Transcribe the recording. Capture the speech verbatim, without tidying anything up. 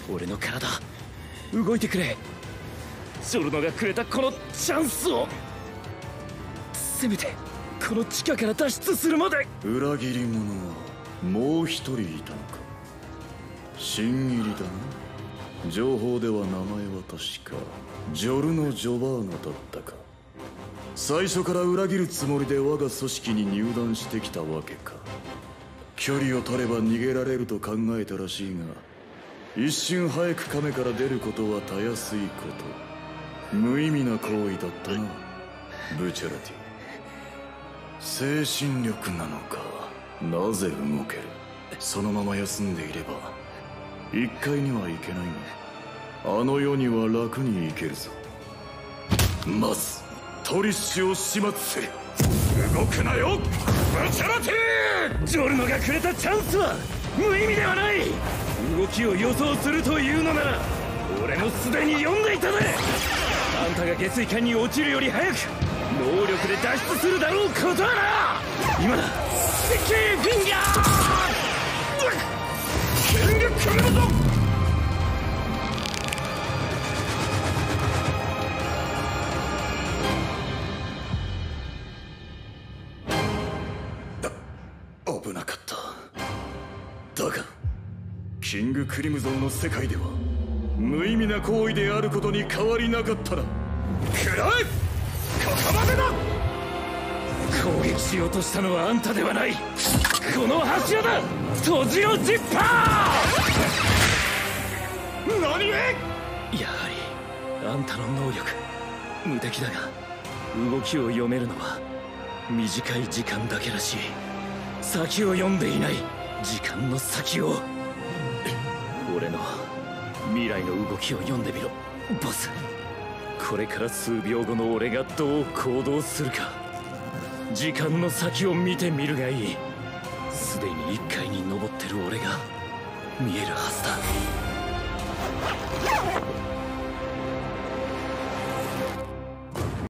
俺の体動いてくれ。ジョルノがくれたこのチャンスを、せめてこの地下から脱出するまで。 裏切り者はもう一人いたのか。新入りだな。情報では名前は確かジョルノ・ジョバーナだったか。最初から裏切るつもりで我が組織に入団してきたわけか。距離を取れば逃げられると考えたらしいが、一瞬早く亀から出ることはたやすいこと。無意味な行為だったな、ブチャラティ。精神力なのか。なぜ動ける。そのまま休んでいれば一階には行けないが、あの世には楽に行けるぞ。まずトリッシュを始末せ。動くなよブチャラティ。 ジョルノがくれたチャンスは無意味ではない。動きを予想するというのなら俺もすでに読んでいたぜ。あんたが下水管に落ちるより早く能力で脱出するだろうことはな。今だキーフィンガー。剣が来るぞ。 危なかった。だがキングクリムゾンの世界では無意味な行為であることに変わりなかったら。食らえ。ここまでだ。 攻撃しようとしたのはあんたではない。この柱だ。閉じろジッパー。 何。やはりあんたの能力無敵だが、動きを読めるのは短い時間だけらしい。先を読んでいない。時間の先を。俺の未来の動きを読んでみろボス。これから数秒後の俺がどう行動するか、時間の先を見てみるがいい。すでに一階に登ってる俺が見えるはずだ。